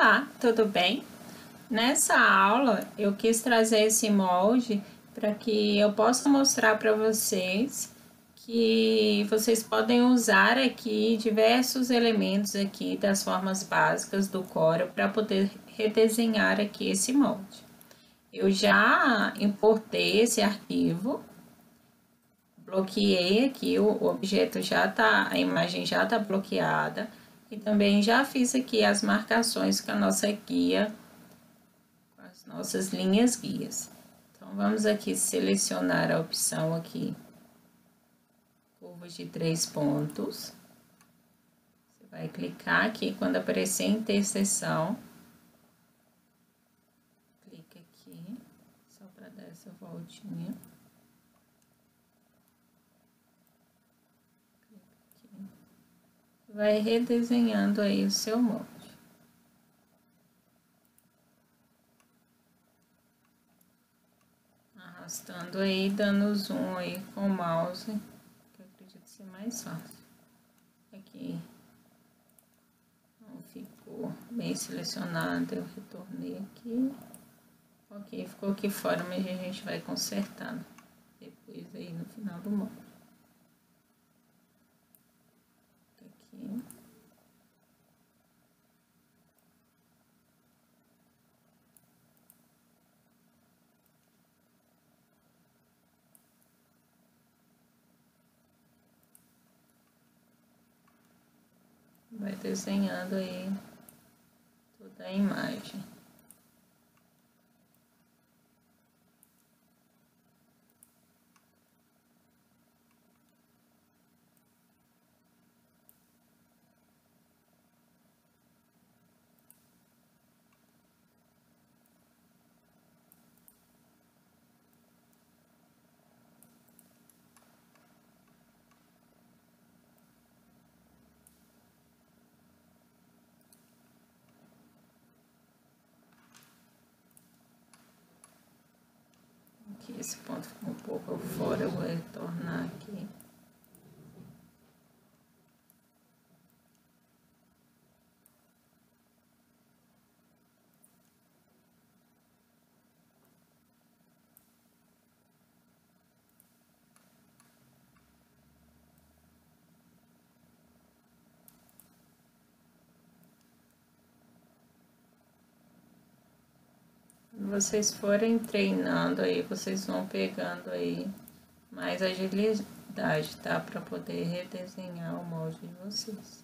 Olá, tudo bem? Nessa aula eu quis trazer esse molde para que eu possa mostrar para vocês que vocês podem usar aqui diversos elementos aqui das formas básicas do Corel para poder redesenhar aqui esse molde. Eu já importei esse arquivo, bloqueei aqui, o objeto já tá, a imagem já está bloqueada. E também já fiz aqui as marcações com a nossa guia, com as nossas linhas guias. Então, vamos aqui selecionar a opção aqui, curvas de 3 pontos. Você vai clicar aqui, quando aparecer a interseção, clica aqui, só para dar essa voltinha. Vai redesenhando aí o seu molde. Arrastando aí, dando zoom aí com o mouse, que eu acredito ser mais fácil. Aqui não ficou bem selecionado, eu retornei aqui. Ok, ficou aqui fora, mas a gente vai consertando depois aí no final do molde. Aqui. Vai desenhando aí toda a imagem. Aqui, esse ponto ficou um pouco fora, eu vou retornar aqui. Quando vocês forem treinando aí, vocês vão pegando aí mais agilidade, tá? Para poder redesenhar o molde de vocês.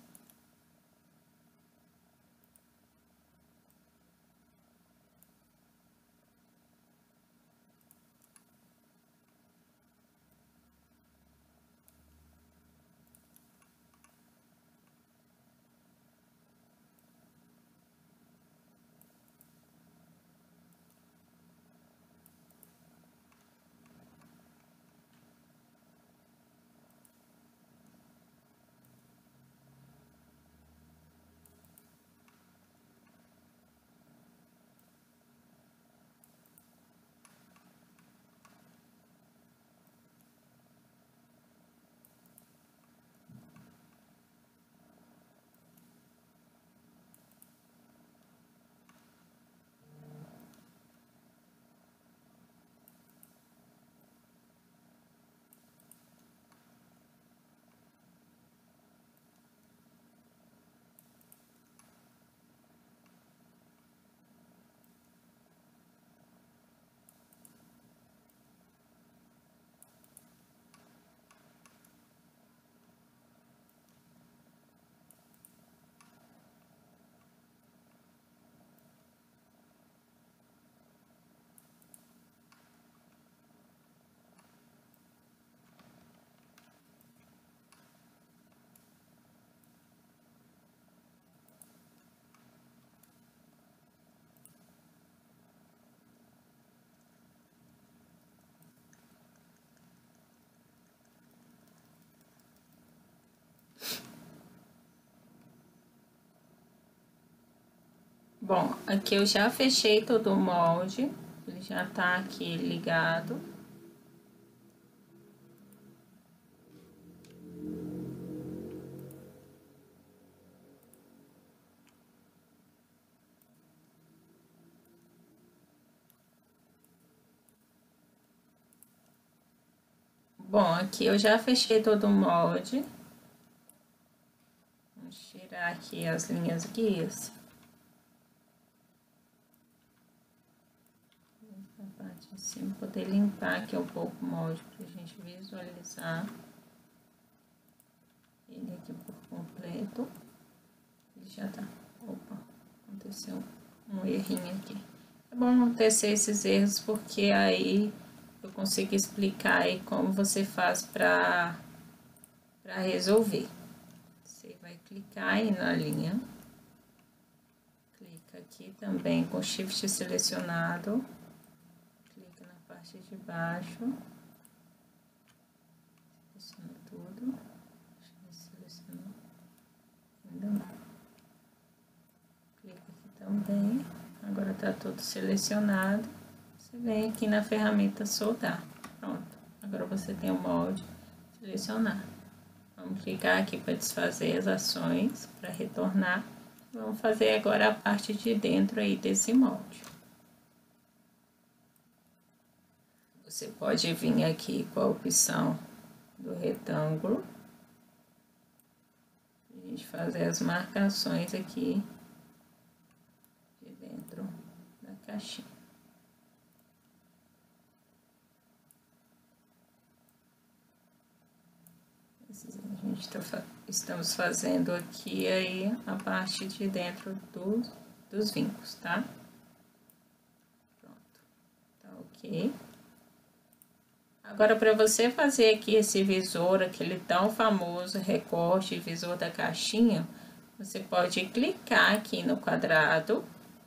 Bom, aqui eu já fechei todo o molde, ele já tá aqui ligado. Bom, aqui eu já fechei todo o molde. Vamos tirar aqui as linhas guias. Na parte de cima, poder limpar aqui um pouco o molde pra gente visualizar ele aqui por completo. Ele já tá. Opa, aconteceu um errinho aqui. É bom não tecer esses erros, porque aí eu consigo explicar aí como você faz para resolver. Você vai clicar aí na linha, clica aqui também com Shift selecionado, clica na parte de baixo, seleciona tudo, seleciona, ainda não, clica aqui também, agora tá tudo selecionado, você vem aqui na ferramenta soldar, pronto, agora você tem o molde selecionado. Vamos clicar aqui para desfazer as ações, para retornar. Vamos fazer agora a parte de dentro aí desse molde. Você pode vir aqui com a opção do retângulo. A gente fazer as marcações aqui de dentro da caixinha. Estamos fazendo aqui aí a parte de dentro dos vincos, tá? Pronto, tá ok. Agora, para você fazer aqui esse visor, aquele tão famoso recorte visor da caixinha, você pode clicar aqui no quadrado,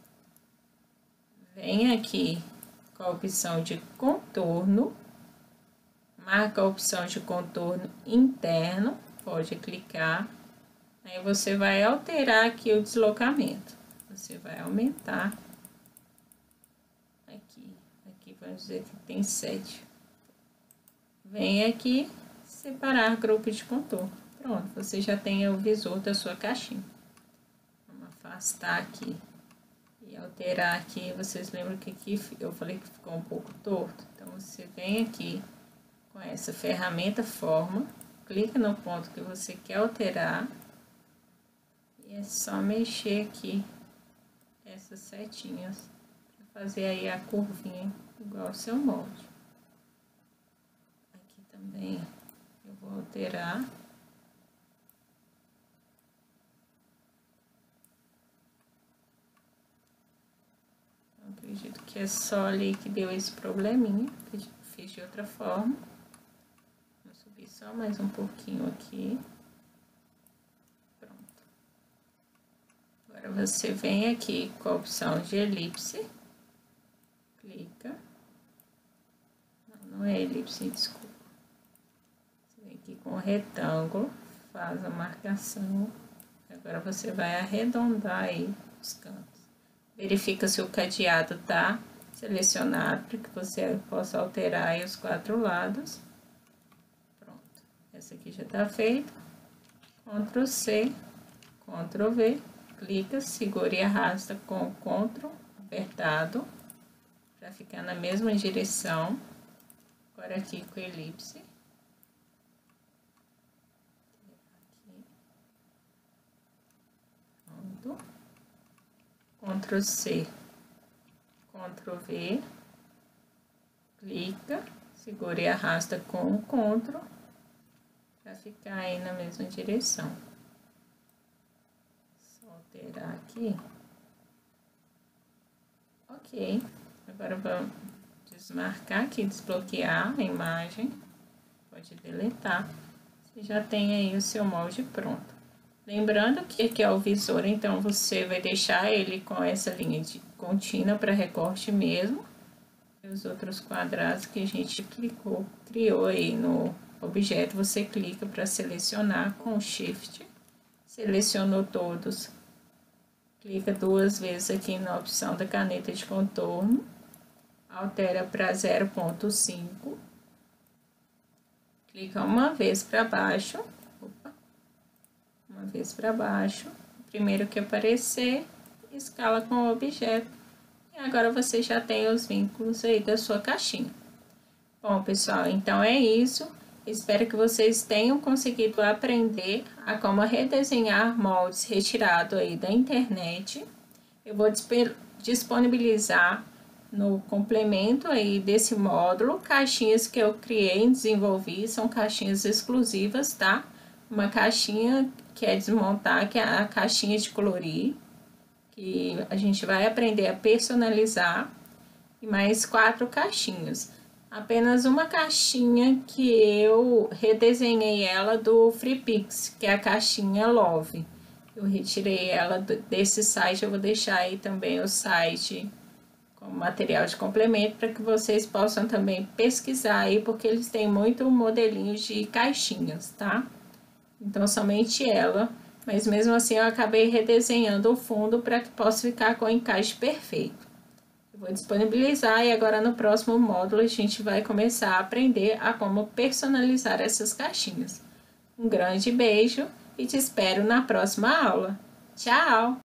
vem aqui com a opção de contorno, marca a opção de contorno interno, pode clicar, aí você vai alterar aqui o deslocamento, você vai aumentar, aqui vamos dizer que tem 7, vem aqui, separar grupo de contorno, pronto, você já tem o visor da sua caixinha, vamos afastar aqui e alterar aqui, vocês lembram que aqui eu falei que ficou um pouco torto, então você vem aqui com essa ferramenta forma, clica no ponto que você quer alterar e é só mexer aqui essas setinhas para fazer aí a curvinha igual ao seu molde. Aqui também eu vou alterar. Eu acredito que é só ali que deu esse probleminha, que eu fiz de outra forma. Só mais um pouquinho aqui. Pronto. Agora você vem aqui com a opção de elipse. Clica. Não é elipse, desculpa. Você vem aqui com o retângulo, faz a marcação. Agora você vai arredondar aí os cantos. Verifica se o cadeado tá selecionado para que você possa alterar aí os 4 lados. Essa aqui já tá feita, Ctrl C, Ctrl V, clica, segura e arrasta com Ctrl apertado, para ficar na mesma direção, agora aqui com elipse, pronto, Ctrl C, Ctrl V, clica, segura e arrasta com Ctrl, para ficar aí na mesma direção. Só alterar aqui. Ok. Agora vamos desmarcar aqui, desbloquear a imagem. Pode deletar. Você já tem aí o seu molde pronto. Lembrando que aqui é o visor, então você vai deixar ele com essa linha de contínua para recorte mesmo. E os outros quadrados que a gente criou aí no objeto, você clica para selecionar com Shift, selecionou todos, clica 2 vezes aqui na opção da caneta de contorno, altera para 0.5, clica uma vez para baixo, uma vez para baixo, o primeiro que aparecer, escala com o objeto, e agora você já tem os vínculos aí da sua caixinha. Bom, pessoal, então é isso. Espero que vocês tenham conseguido aprender a como redesenhar moldes retirado aí da internet. Eu vou disponibilizar no complemento aí desse módulo caixinhas que eu criei e desenvolvi, são caixinhas exclusivas, tá? Uma caixinha que é desmontar, que é a caixinha de colorir, que a gente vai aprender a personalizar, e mais 4 caixinhas. Apenas uma caixinha que eu redesenhei ela do FreePix, que é a caixinha Love. Eu retirei ela desse site, eu vou deixar aí também o site como material de complemento para que vocês possam também pesquisar aí, porque eles têm muito modelinhos de caixinhas, tá? Então, somente ela, mas mesmo assim eu acabei redesenhando o fundo para que possa ficar com o encaixe perfeito. Eu vou disponibilizar e agora no próximo módulo a gente vai começar a aprender a como personalizar essas caixinhas. Um grande beijo e te espero na próxima aula. Tchau!